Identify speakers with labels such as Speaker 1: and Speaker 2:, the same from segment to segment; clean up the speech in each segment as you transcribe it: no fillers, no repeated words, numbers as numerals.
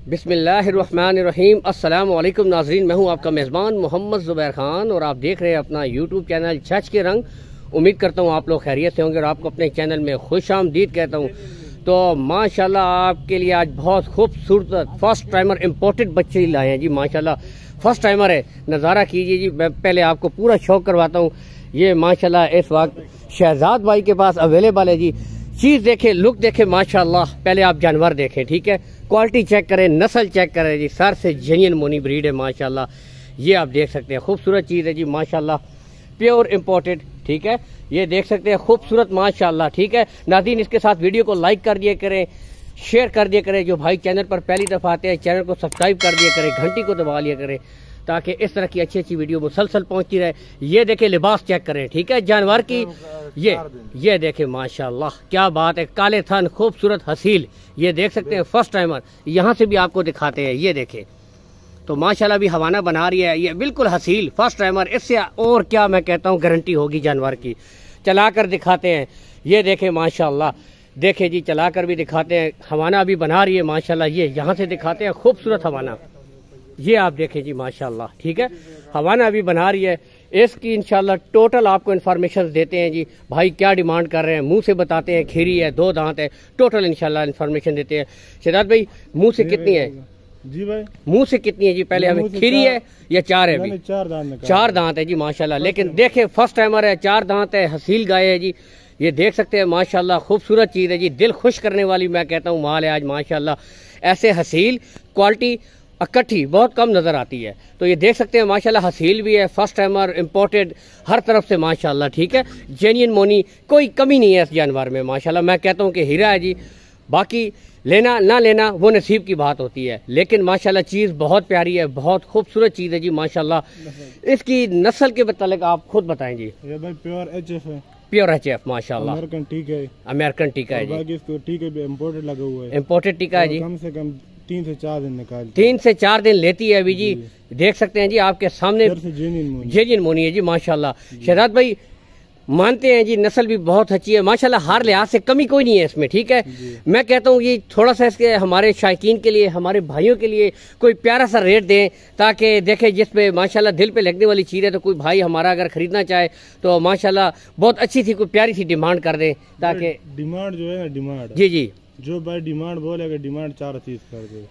Speaker 1: बिस्मिल्लाहिर्रहमानिर्रहीम। अस्सलाम वालेकुम नाज़रीन, मैं हूं आपका मेज़बान मोहम्मद ज़ुबैर खान और आप देख रहे हैं अपना यूट्यूब चैनल छच के रंग। उम्मीद करता हूं आप लोग खैरियत से होंगे और आपको अपने चैनल में खुश आमदीद कहता हूं। तो माशाल्लाह आपके लिए आज बहुत खूबसूरत फर्स्ट टाइमर इम्पोर्टेड बच्चे लाए हैं जी। माशाल्लाह फर्स्ट टाइमर है, नज़ारा कीजिए जी। मैं पहले आपको पूरा शौक करवाता हूँ। ये माशाल्लाह इस वक्त शहजाद भाई के पास अवेलेबल है जी। चीज़ देखें, लुक देखें, माशाल्लाह। पहले आप जानवर देखें, ठीक है, क्वालिटी चेक करें, नस्ल चेक करें जी। सर से जेन्युइन मोनी ब्रीड है माशाल्लाह। ये आप देख सकते हैं, खूबसूरत चीज़ है जी माशाल्लाह, प्योर इम्पोर्टेड, ठीक है। ये देख सकते हैं खूबसूरत माशाल्लाह, ठीक है। नाज़रीन इसके साथ वीडियो को लाइक कर दिया करें, शेयर कर दिया करें। जो भाई चैनल पर पहली दफ़ा आते हैं चैनल को सब्सक्राइब कर दिया करें, घंटी को दबा लिया करें ताकि इस तरह की अच्छी अच्छी वीडियो मुसलसल पहुंचती रहे। ये देखें, लिबास चेक करें, ठीक है, जानवर की। ये देखें माशाल्लाह, क्या बात है, काले थन, खूबसूरत हसील। ये देख सकते हैं फर्स्ट टाइमर, यहाँ से भी आपको दिखाते हैं। ये देखें तो माशाल्लाह भी हवाना बना रही है। ये बिल्कुल हसील फर्स्ट टाइमर, इससे और क्या मैं कहता हूँ गारंटी होगी जानवर की। चला कर दिखाते हैं। ये देखें माशाल्लाह, देखें जी, चला कर भी दिखाते हैं। हवाना भी बना रही है माशाल्लाह। ये यहाँ से दिखाते हैं, खूबसूरत हवाना। ये आप देखें जी माशाल्लाह, ठीक है, हवाना भी बना रही है। इसकी इंशाल्लाह टोटल आपको इन्फॉर्मेशन देते हैं जी। भाई क्या डिमांड कर रहे हैं, मुंह से बताते हैं। खीरी है, 2 दांत है, टोटल इंशाल्लाह इन्फॉर्मेशन देते हैं। शहजाद भाई मुंह से कितनी है
Speaker 2: जी भाई?
Speaker 1: मुंह से कितनी है जी? पहले हमें खीरी है या 4 है? अभी 4 दांत है जी माशाल्लाह। लेकिन देखें फर्स्ट टाइमर है, 4 दांत है, हसील गाय है जी। ये देख सकते हैं माशाल्लाह, खूबसूरत चीज़ है जी, दिल खुश करने वाली मैं कहता हूँ माल है आज माशाल्लाह। ऐसे हसील क्वालिटी इकट्ठी बहुत कम नज़र आती है। तो ये देख सकते हैं माशाल्लाह, हसील भी है, फर्स्ट टाइमर इम्पोर्टेड, हर तरफ से माशाल्लाह, ठीक है, जेन्युइन मोनी, कोई कमी नहीं है इस जानवर में माशाल्लाह। मैं कहता हूँ कि हीरा है जी। बाकी लेना ना लेना वो नसीब की बात होती है, लेकिन माशाल्लाह चीज़ बहुत प्यारी है, बहुत खूबसूरत चीज़ है जी माशाल्लाह। इसकी नस्ल के मतलब आप खुद बताएं जी।
Speaker 2: ये भाई प्योर एचएफ है,
Speaker 1: प्योर एचएफ माशाल्लाह।
Speaker 2: अमेरिकन टीका है,
Speaker 1: अमेरिकन टीका है जी।
Speaker 2: बाकी इसको टीके भी इम्पोर्टेड लगा हुआ है,
Speaker 1: इम्पोर्टेड टीका है जी।
Speaker 2: कम से कम 3 से 4 दिन निकाल
Speaker 1: 3 से 4 दिन लेती है अभी जी। देख सकते हैं जी आपके सामने, जेन्युइन मोनी है जी माशाल्लाह। शहजाद भाई मानते हैं जी, नस्ल भी बहुत अच्छी है माशाल्लाह, हर लिहाज से कमी कोई नहीं है इसमें, ठीक है। मैं कहता हूँ ये थोड़ा सा इसके हमारे शायकीन के लिए, हमारे भाइयों के लिए कोई प्यारा सा रेट दें ताकि देखें जिसमें माशाल्लाह दिल पे लगने वाली चीज़ है। तो कोई भाई हमारा अगर खरीदना चाहे तो माशाल्लाह बहुत अच्छी सी कोई प्यारी सी डिमांड कर दें ताकि
Speaker 2: डिमांड जो है ना, डिमांड
Speaker 1: जी
Speaker 2: जो भाई डिमांड बोलेगा, डिमांड 430 कर दे।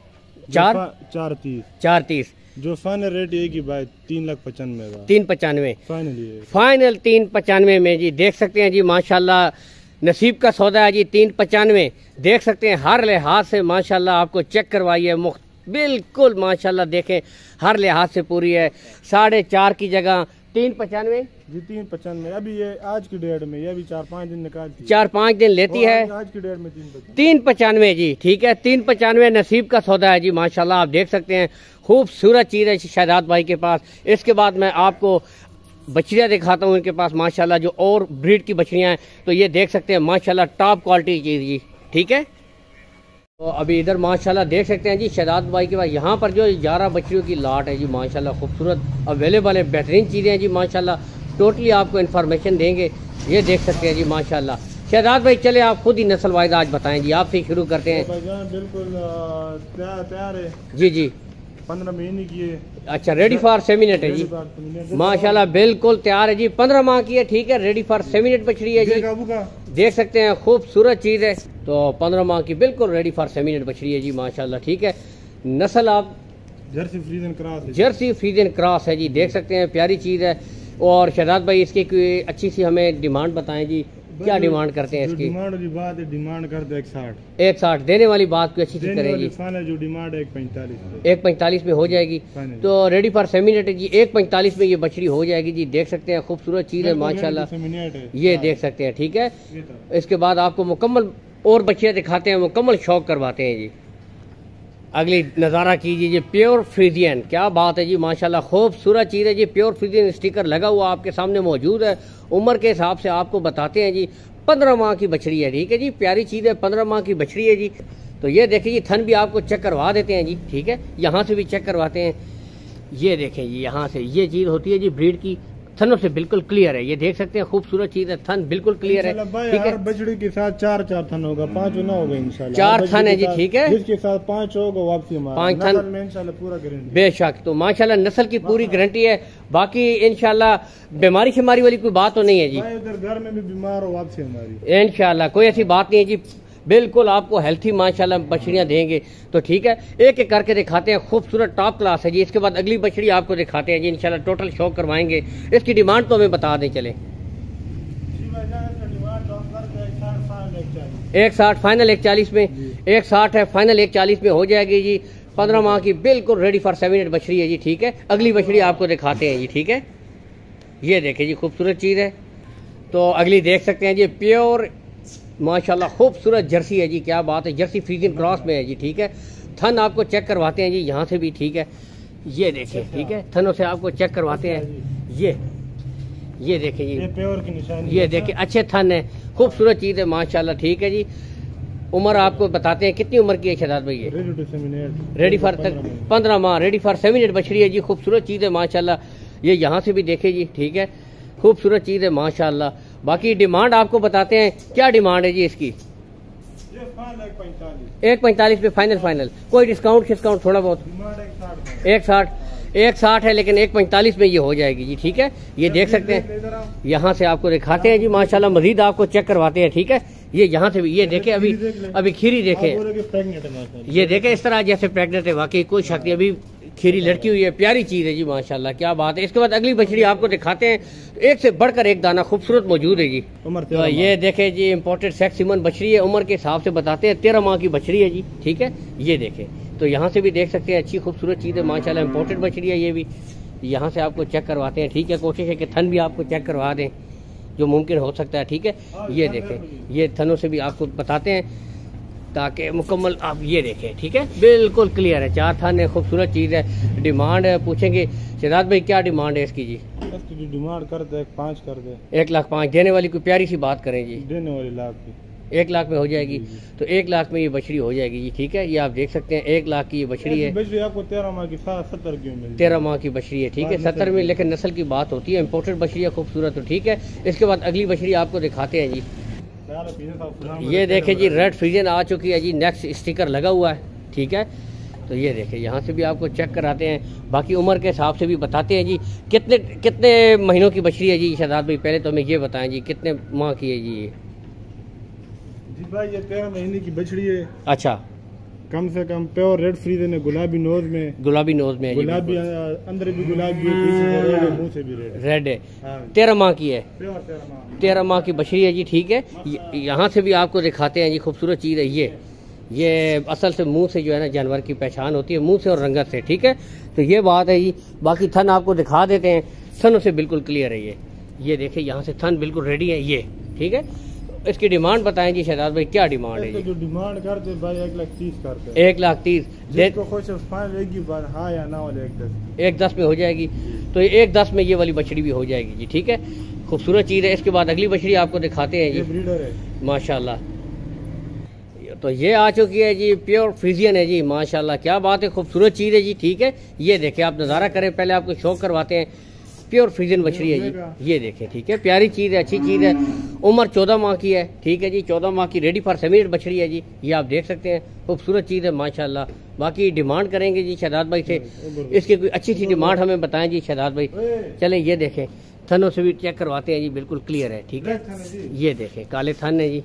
Speaker 1: 430
Speaker 2: जो फाइनल रेट है कि भाई 3,95,000
Speaker 1: 395
Speaker 2: फाइनल
Speaker 1: 395 में जी। देख सकते हैं जी माशाल्लाह, नसीब का सौदा है जी 395। देख सकते हैं हर लिहाज से माशाल्लाह, आपको चेक करवाइए बिल्कुल माशाल्लाह। देखें हर लिहाज से पूरी है। 4.5 की जगह 395
Speaker 2: जी, 395। अभी ये आज की डेट में ये भी 4-5 दिन निकालती है,
Speaker 1: 4-5 दिन लेती है।
Speaker 2: आज की डेट में
Speaker 1: 395 जी, ठीक है, 395 नसीब का सौदा है जी माशाल्लाह। आप देख सकते हैं खूबसूरत चीज़ है शहजाद भाई के पास। इसके बाद मैं आपको बछड़ियाँ दिखाता हूँ इनके पास माशाल्लाह, जो और ब्रीड की बछड़ियाँ हैं। तो ये देख सकते हैं माशाल्लाह टॉप क्वालिटी की चीज़ जी, ठीक है। तो अभी इधर माशाल्लाह देख सकते हैं जी शहजाद भाई के पास यहाँ पर जो 11 बछड़ियों की लाट है जी माशाल्लाह, खूबसूरत अवेलेबल है, बेहतरीन चीज़ें हैं जी माशाल्लाह। टोटली आपको इन्फॉर्मेशन देंगे। ये देख सकते हैं जी माशाल्लाह। शहजाद भाई चले आप खुद ही नस्ल वाइज आज बताएं जी, आपसे शुरू करते हैं।
Speaker 2: बिल्कुल तैयार है जी, 15 महीने की है।
Speaker 1: अच्छा, रेडी फॉर सेमिनेट है जी माशाल्लाह, बिल्कुल तैयार है जी। 15 माह की है, ठीक है, रेडी फॉर सेमिनेट बछड़ी है जी। देख सकते हैं खूबसूरत चीज़ है। तो 15 माह की बिल्कुल रेडी फॉर सेमिनेट बछड़ी है जी माशाल्लाह, ठीक है। नस्ल आप
Speaker 2: जर्सी फ्रीजन क्रॉस है,
Speaker 1: जर्सी फ्रीजन क्रॉस है जी। देख सकते हैं प्यारी चीज़ है। और शहजाद भाई इसकी कोई अच्छी सी हमें डिमांड बताएं जी, क्या डिमांड करते हैं इसकी?
Speaker 2: डिमांड वाली बात है, डिमांड करते
Speaker 1: 160 देने वाली बात कोई अच्छी सी करें जी।
Speaker 2: फाइनल जो डिमांड है
Speaker 1: 145 में हो जाएगी। तो रेडी फॉर सेमिनेट है जी, 145 में ये बछड़ी हो जाएगी जी। देख सकते हैं खूबसूरत चीज़ है माशाल्लाह। ये देख सकते हैं, ठीक है। इसके बाद आपको मुकम्मल और बछड़ियाँ दिखाते हैं, मुकम्मल शौक करवाते हैं जी। अगली नज़ारा कीजिए जी, प्योर फ्रीजियन, क्या बात है जी माशाल्लाह, खूबसूरत चीज़ है जी। प्योर फ्रीजियन स्टिकर लगा हुआ आपके सामने मौजूद है। उम्र के हिसाब से आपको बताते हैं जी, 15 माह की बछड़ी है, ठीक है जी, प्यारी चीज़ है, 15 माह की बछड़ी है जी। तो ये देखिए जी, थन भी आपको चेक करवा देते हैं जी, ठीक है, यहाँ से भी चेक करवाते हैं। ये देखें जी, यहाँ से ये चीज़ होती है जी ब्रीड की, थनों से बिल्कुल क्लियर है, ये देख सकते हैं खूबसूरत चीज है, थन बिल्कुल क्लियर है। ठीक है,
Speaker 2: बछड़ी के साथ चार थन होगा, 5 ना होगा इंशाल्लाह।
Speaker 1: 4 थन है जी, ठीक है,
Speaker 2: जिसके साथ 5 होगा वापसी
Speaker 1: 5 थन
Speaker 2: में इंशाल्लाह पूरा गारंटी।
Speaker 1: बेशक, तो माशाल्लाह नस्ल की पूरी गारंटी है। बाकी इंशाल्लाह बीमारी शिमारी वाली कोई बात तो नहीं है जी,
Speaker 2: उधर घर में भी बीमार हो वापसी हमारी
Speaker 1: इंशाल्लाह कोई ऐसी बात नहीं है जी, बिल्कुल आपको हेल्थी माशाल्लाह बछड़ियां देंगे। तो ठीक है, एक एक करके दिखाते हैं, खूबसूरत टॉप क्लास है जी। इसके बाद अगली बछड़ी आपको दिखाते हैं जी इंशाल्लाह, टोटल शो करवाएंगे। इसकी डिमांड तो हमें बता दें चले। 160 फाइनल 140 में, 160 है फाइनल 140 में हो जाएगी जी। 15 माह की बिल्कुल रेडी फॉर 7 बछड़ी है जी। ठीक है, अगली बछड़ी आपको दिखाते हैं जी। ठीक है, ये देखें जी खूबसूरत चीज है। तो अगली देख सकते हैं जी, प्योर माशाल्लाह खूबसूरत जर्सी है जी, क्या बात है, जर्सी फ्रीजियन क्रॉस में है जी। ठीक है, थन आपको चेक करवाते हैं जी यहाँ से भी। ठीक है, ये देखें, ठीक है, थनों से आपको चेक करवाते हैं। ये देखें जी,
Speaker 2: प्योर की निशानी,
Speaker 1: ये देखें अच्छे थन है, खूबसूरत चीज है माशाल्लाह। ठीक है जी, उम्र आपको बताते हैं कितनी उम्र की है शहजाद भाई? ये रेडी फॉर 15 माह, रेडी फॉर 7 बछड़ी है जी, खूबसूरत चीज है माशाल्लाह। ये यहाँ से भी देखे जी, ठीक है, खूबसूरत चीज है माशाल्लाह। बाकी डिमांड आपको बताते हैं, क्या डिमांड है जी इसकी? 145 पे फाइनल, कोई डिस्काउंट थोड़ा बहुत? 160 है, लेकिन 145 में ये हो जाएगी जी। ठीक है, ये देख सकते हैं, यहाँ से आपको दिखाते हैं जी माशाल्लाह, मजीद आपको चेक करवाते हैं। ठीक है, ये यहाँ से भी, ये देखे अभी खीरी देखे, ये देखे इस तरह जैसे प्रेग्नेंट है, वाकई कोई शक नहीं, अभी खीरी लड़की हुई है, प्यारी चीज है जी माशाल्लाह, क्या बात है। इसके बाद अगली बछड़ी आपको दिखाते हैं, एक से बढ़कर एक दाना खूबसूरत मौजूद है जी। तो ये देखे जी, इम्पोर्टेड सेक्स सीमन बछड़ी है, उम्र के हिसाब से बताते हैं 13 माह की बछड़ी है जी। ठीक है, ये देखे, तो यहाँ से भी देख सकते हैं, अच्छी खूबसूरत चीज है माशाल्लाह, इम्पोर्टेड बछड़ी है ये भी। यहाँ से आपको चेक करवाते हैं। ठीक है, कोशिश है कि थन भी आपको चेक करवा दें जो मुमकिन हो सकता है। ठीक है, ये देखें, ये थनों से भी आपको बताते हैं ताकि मुकम्मल आप ये देखें। ठीक है, बिल्कुल क्लियर है, 4 थन है, खूबसूरत चीज़ है। डिमांड पूछेंगे शहजाद भाई, क्या डिमांड है इसकी जी?
Speaker 2: इसकी डिमांड कर दे 5 कर दे,
Speaker 1: 1,05,000 देने वाली कोई प्यारी सी बात करें जी,
Speaker 2: देने वाली लाख की
Speaker 1: 1 लाख में हो जाएगी। तो 1 लाख में ये बछड़ी हो जाएगी जी। ठीक है, ये आप देख सकते हैं, 1 लाख की ये बछड़ी है।
Speaker 2: बछड़ी आपको 13 माह की 70 की मिलेगी,
Speaker 1: 13 माह की बछड़ी है। ठीक है, 70 में, लेकिन नस्ल की बात होती है, इम्पोर्टेड बछड़ी है, खूबसूरत। तो ठीक है, इसके बाद अगली बछड़ी आपको दिखाते हैं जी। ये देखें जी, रेड फ्रीजन आ चुकी है जी, नेक्स्ट स्टिकर लगा हुआ है। ठीक है, तो ये देखें, यहाँ से भी आपको चेक कराते हैं। बाकी उम्र के हिसाब से भी बताते हैं जी, कितने महीनों की बछड़ी है जी शहजाद भाई? पहले तो हमें ये बताएं जी, कितने माह की है जी ये?
Speaker 2: जी भाई, ये 13 महीने की बछड़ी है।
Speaker 1: अच्छा,
Speaker 2: कम से कम प्योर रेड फ्रीजन है, गुलाबी नोज में है,
Speaker 1: गुलाबी
Speaker 2: गुलाबी अंदर भी गुलाबी है, पीछे रेड है, मुंह से भी रेड
Speaker 1: है। 13 माह की है, 13 माह की बछड़ी है जी। ठीक है, यहाँ से भी आपको दिखाते हैं जी, खूबसूरत चीज़ है ये असल से मुंह से जो है ना जानवर की पहचान होती है, मुंह से और रंगत से। ठीक है, तो ये बात है जी। बाकी थन आपको दिखा देते हैं, थनों से बिल्कुल क्लियर है ये देखें, यहाँ से थन बिल्कुल रेडी है ये। ठीक है, इसकी डिमांड बताएं जी शहजाद भाई, क्या डिमांड है?
Speaker 2: जो डिमांड करते भाई 1,30,000 करते,
Speaker 1: 1,30,000
Speaker 2: हाँ या ना,
Speaker 1: 1,10 में हो जाएगी। तो 1,10 में ये वाली बछड़ी भी हो जाएगी जी। ठीक है, खूबसूरत चीज़ है। इसके बाद अगली बछड़ी आपको दिखाते हैं जी,
Speaker 2: ब्रीडर है
Speaker 1: माशाल्लाह। तो ये आ चुकी है जी, प्योर फ्रीजियन है जी माशाल्लाह, क्या बात है, खूबसूरत चीज़ है जी। ठीक है, ये देखें, आप नज़ारा करें, पहले आपको शौक करवाते हैं। प्योर फ्रीजन बछड़ी है जी, ये देखें। ठीक है, प्यारी चीज़ है, अच्छी चीज़ है। उम्र 14 माह की है। ठीक है जी, 14 माह की रेडी फॉर 7 बछड़ी है जी, ये आप देख सकते हैं, खूबसूरत चीज़ है माशाल्लाह। बाकी डिमांड करेंगे जी शहजाद भाई से, इसकी कोई अच्छी सी डिमांड हमें बताएं जी शहजाद भाई। चलें, ये देखें, थनों से भी चेक करवाते हैं जी, बिल्कुल क्लियर है। ठीक है, ये देखें, काले थन है जी,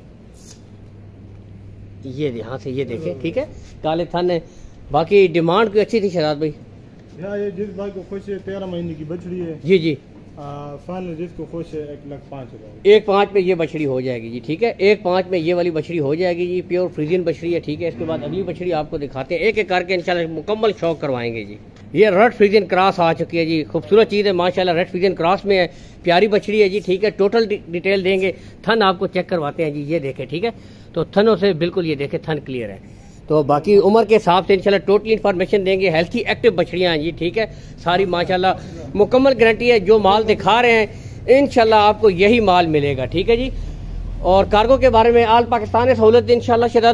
Speaker 1: ये यहाँ से ये देखें। ठीक है, काले थन है। बाकी डिमांड कोई अच्छी थी शहजाद भाई?
Speaker 2: ये जिस भाई को खुश है 13 महीने की बछड़ी है
Speaker 1: जी।
Speaker 2: फाइनल जिसको खुश है 1,05,000,
Speaker 1: 1,05,000 में ये बछड़ी हो जाएगी जी। ठीक है, 1,05,000 में ये वाली बछड़ी हो जाएगी जी, प्योर फ्रीजियन बछड़ी है। ठीक है, इसके बाद अगली बछड़ी आपको दिखाते हैं, एक एक करके इंशाल्लाह मुकम्मल शौक करवाएंगे जी। ये रेड फ्रीजियन क्रॉस आ चुकी है जी, खूबसूरत चीज़ है माशाल्लाह, रेड फ्रीजियन क्रॉस में है, प्यारी बछड़ी है जी। ठीक है, टोटल डिटेल देंगे, थन आपको चेक करवाते हैं जी, ये देखें। ठीक है, तो थनों से बिल्कुल ये देखें, थन क्लियर है। तो बाकी उम्र के हिसाब से इंशाल्लाह टोटल इन्फॉर्मेशन देंगे। हेल्थी एक्टिव बछड़ियाँ हैं जी। ठीक है, सारी माशाल्लाह मुकम्मल गारंटी है, जो माल दिखा रहे हैं इंशाल्लाह आपको यही माल मिलेगा। ठीक है जी, और कार्गो के बारे में आल पाकिस्तान है सहूलत इंशाल्लाह शहजाद भाई?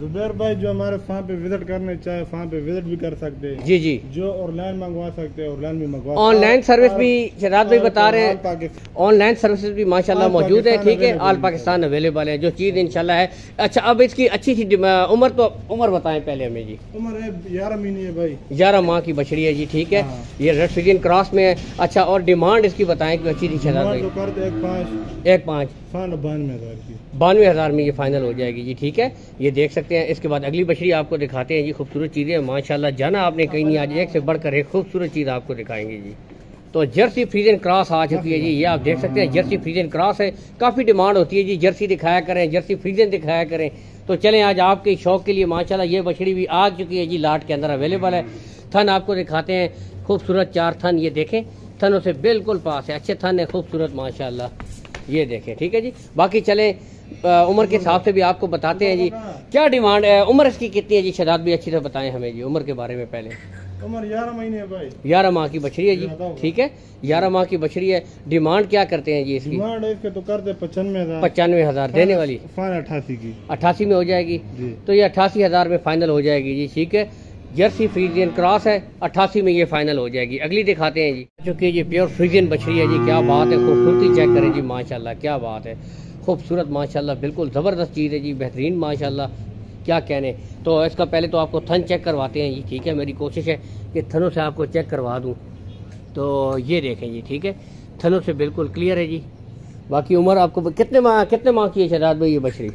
Speaker 2: जुबैर भाई जो हमारे फार्म पे विजिट करने चाहे फार्म पे विजिट भी कर सकते हैं।
Speaker 1: जी जी।
Speaker 2: जो ऑनलाइन मंगवा सकते हैं ऑनलाइन भी मंगवा।
Speaker 1: ऑनलाइन सर्विस भी शहजाद भाई बता रहे हैं, ऑनलाइन सर्विसेज भी माशाल्लाह मौजूद है। ठीक है, ऑल पाकिस्तान अवेलेबल है, जो चीज़ इंशाल्लाह है। अच्छा, अब इसकी अच्छी सी उम्र बताएं पहले हमें जी।
Speaker 2: उम्र है 11 महीने है भाई,
Speaker 1: 11 माह की बछड़ी है जी। ठीक है, ये रेड फ्रीजियन क्रॉस में है। अच्छा, और डिमांड इसकी बताएं कि अच्छी थी शहजाद भाई? 1.5 92,000 में ये फाइनल हो जाएगी जी। ठीक है, ये देख सकते हैं। इसके बाद अगली बछड़ी आपको दिखाते हैं जी। खूबसूरत चीज़ें माशाल्लाह, जाना आपने कहीं नहीं, आज एक से बढ़कर एक खूबसूरत चीज़ आपको दिखाएंगे जी। तो जर्सी फ्रीजियन क्रॉस आ चुकी है जी, ये आप देख सकते हैं। जर्सी फ्रीजियन क्रॉस है, काफ़ी डिमांड होती है जी, जर्सी दिखाया करें, जर्सी फ्रीजियन दिखाया करें। तो चलें, आज आपके शौक के लिए माशाल्लाह ये बछड़ी भी आ चुकी है जी, लाट के अंदर अवेलेबल है। थन आपको दिखाते हैं, खूबसूरत 4 थन, ये देखें, थनों से बिल्कुल पास है, अच्छे थन है, खूबसूरत माशाल्लाह, ये देखें। ठीक है जी, बाकी चले उम्र के हिसाब से भी आपको बताते हैं जी क्या डिमांड है। उम्र इसकी कितनी है जी शहजाद भी, अच्छी तरह बताएं हमें जी उम्र के बारे में। पहले
Speaker 2: उम्र 11 महीने है भाई,
Speaker 1: 11 माह की बछड़ी है जी। ठीक है, 11 माह की बछड़ी है। डिमांड क्या करते हैं जी इसकी?
Speaker 2: डिमांड इसके तो करते
Speaker 1: 95,000 देने वाली,
Speaker 2: 88 की,
Speaker 1: 88 में हो जाएगी। तो ये 88,000 में फाइनल हो जाएगी जी। ठीक है, जर्सी फ्रीजियन क्रॉस है, 88 में ये फाइनल हो जाएगी। अगली दिखाते हैं जी, क्योंकि ये प्योर फ्रीजियन बछड़ी है जी। क्या बात है, खूबसूरती चेक करें जी माशाल्लाह, क्या बात है, खूबसूरत माशाल्लाह, बिल्कुल ज़बरदस्त चीज़ है जी, बेहतरीन माशाल्लाह, क्या कहने। तो इसका पहले तो आपको थन चेक करवाते हैं जी। ठीक है, मेरी कोशिश है कि थनों से आपको चेक करवा दूँ। तो ये देखें जी, ठीक है, थनों से बिल्कुल क्लियर है जी। बाकी उम्र आपको कितने माह की है शहजाद भाई ये बछड़ी?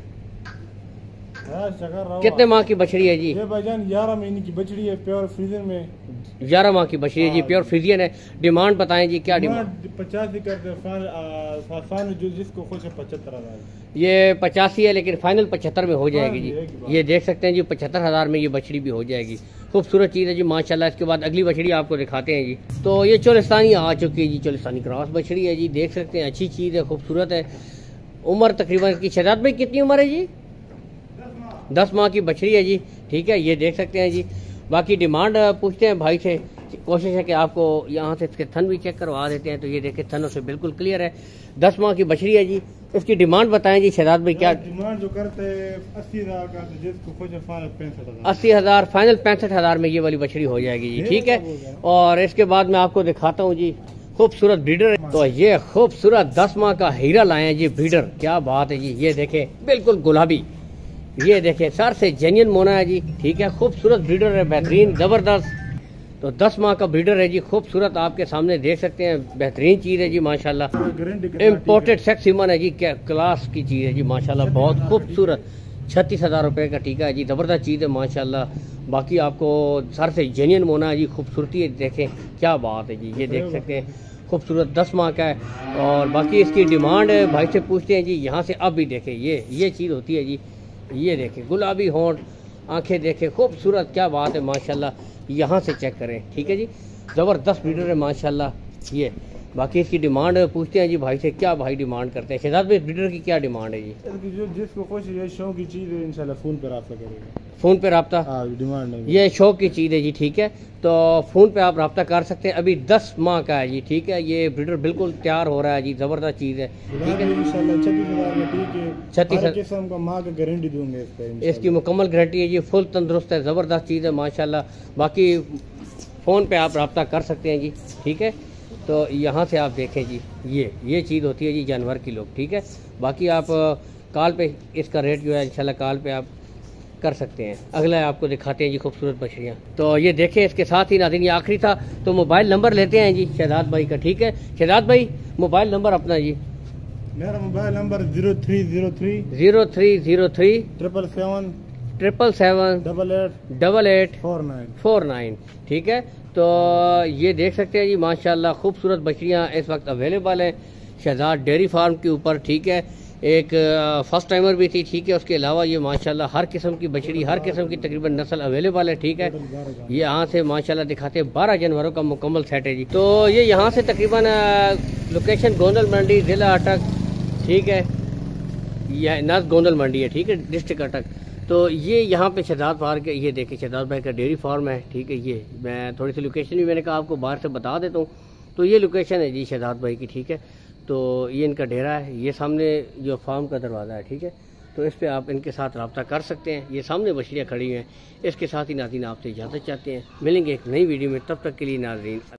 Speaker 1: कितने माह की बछड़ी है जी?
Speaker 2: ये भाईजान 11 महीने की बछड़ी है, प्योर फ्रीजियन में
Speaker 1: 11 माह की बछड़ी है जी, प्योर फ्रीजियन है। डिमांड बताएं जी, क्या डिमांड?
Speaker 2: 85 करते फाइनल, जो जिसको खुश है 75,000।
Speaker 1: ये 85 है, लेकिन फाइनल 75 में हो जाएगी जी। ये देख सकते हैं जी, 75,000 में ये बछड़ी भी हो जाएगी। खूबसूरत चीज़ है जी माशाल्लाह। इसके बाद अगली बछड़ी आपको दिखाते हैं जी। तो ये चोलिस्तानी आ चुकी है जी, चोलिस्तानी क्रॉस बछड़ी है जी, देख सकते हैं, अच्छी चीज़ है, खूबसूरत है। उम्र तकरीबन की शहजाद भाई कितनी उम्र है जी? 10 माह की बछड़ी है जी। ठीक है, ये देख सकते हैं जी। बाकी डिमांड पूछते हैं भाई से, कोशिश है कि आपको यहाँ से इसके थन भी चेक करवा देते हैं। तो ये देखें, थनों से बिल्कुल क्लियर है, 10 माह की बछड़ी है जी। इसकी डिमांड बताएं जी शहजाद भाई, क्या
Speaker 2: डिमांड? जो करते हैं 80,000 का, जिसको खुश है 65,000।
Speaker 1: 80,000 फाइनल, 65,000 में ये वाली बछड़ी हो जाएगी जी। ठीक है, और इसके बाद मैं आपको दिखाता हूँ जी खूबसूरत ब्रीडर। तो ये खूबसूरत 10 माह का हीरा लाए हैं जी ब्रीडर, क्या बात है जी। ये देखें, बिल्कुल गुलाबी, ये देखें, सर से जेन्युइन मोना है जी। ठीक है, खूबसूरत ब्रीडर है, बेहतरीन ज़बरदस्त। तो 10 माह का ब्रीडर है जी, खूबसूरत, आपके सामने देख सकते हैं, बेहतरीन चीज़ है जी माशाल्लाह। इम्पोर्टेड सेक्स सीमन है जी, क्या क्लास की चीज़ है जी माशाल्लाह, बहुत खूबसूरत। 36,000 रुपये का टीका है जी, ज़बरदस्त चीज़ है माशाल्लाह। बाकी आपको सर से जेन्युइन मोना है जी, खूबसूरती है, देखें क्या बात है जी। ये देख सकते हैं, खूबसूरत 10 माह का है। और बाकी इसकी डिमांड भाई से पूछते हैं जी यहाँ से। अब भी देखें, ये चीज़ होती है जी, ये देखें, गुलाबी होंठ, आंखें देखें, खूबसूरत, क्या बात है माशाल्लाह। यहाँ से चेक करें। ठीक है जी, ज़बरदस्त ब्रीडर है माशाल्लाह। ये बाकी इसकी डिमांड पूछते हैं जी भाई से, क्या भाई डिमांड करते हैं शहजाद भाई, ब्रीडर की क्या डिमांड है जी?
Speaker 2: जो जिसको खुश है, शौक की चीज़ है, इंशाल्लाह फ़ोन पर रब्ता करेगा।
Speaker 1: फ़ोन पे रब्ता?
Speaker 2: डिमांड नहीं,
Speaker 1: ये शौक की चीज़ है जी। ठीक है, तो फ़ोन पे आप रब्ता कर सकते हैं। अभी 10 माह का है जी। ठीक है, ये ब्रीडर बिल्कुल तैयार हो रहा है जी, ज़बरदस्त चीज़ है। ठीक है,
Speaker 2: इंशाल्लाह 36,000 में ठीक है,
Speaker 1: 36,000
Speaker 2: का माँ का गारंटी दूंगे
Speaker 1: इसकी मुकम्मल गारंटी है जी, फुल तंदुरुस्त है, ज़बरदस्त चीज़ है माशाल्लाह। बाकी फ़ोन पे आप रब्ता कर सकते हैं जी। ठीक है, तो यहाँ से आप देखें जी, ये चीज़ होती है जी जानवर की लोग। ठीक है, बाकी आप कॉल पे इसका रेट जो है इंशाल्लाह कॉल पे आप कर सकते हैं। अगला आपको दिखाते हैं जी खूबसूरत बछड़ियाँ। तो ये देखें, इसके साथ ही नाज़रीन ये आखिरी था, तो मोबाइल नंबर लेते हैं जी शहजाद भाई का। ठीक है शहजाद भाई, मोबाइल नंबर अपना जी?
Speaker 2: मेरा मोबाइल नंबर 0303
Speaker 1: 777 88 ठीक है, तो ये देख सकते हैं जी माशाल्लाह, खूबसूरत बछड़ियाँ इस वक्त अवेलेबल हैं शहजाद डेयरी फार्म के ऊपर। ठीक है, एक फर्स्ट टाइमर भी थी। ठीक है, उसके अलावा ये माशाल्लाह हर किस्म की बछड़ी, हर किस्म की तकरीबन नस्ल अवेलेबल है। ठीक है, ये यहाँ से माशाल्लाह दिखाते हैं 12 जानवरों का मुकम्मल सेट है जी। तो ये यहाँ से तकरीबन लोकेशन गोंदल मंडी, ज़िला अटक। ठीक है, यह नज़ गोंदल मंडी है। ठीक है, डिस्ट्रिक्ट अटक। तो ये यहाँ पे शहजाद पार्क है, ये देखिए शहजाद भाई का डेयरी फार्म है। ठीक है, ये मैं थोड़ी सी लोकेशन भी मैंने कहा आपको बाहर से बता देता हूँ। तो ये लोकेशन है जी शहजाद भाई की। ठीक है, तो ये इनका डेरा है, ये सामने जो फार्म का दरवाज़ा है। ठीक है, तो इस पर आप इनके साथ रब्ता कर सकते हैं। ये सामने बछड़ियाँ खड़ी हैं। इसके साथ ही नाज़रीन आपसे इजाज़त चाहते हैं। मिलेंगे एक नई वीडियो में, तब तक के लिए नाज़रीन।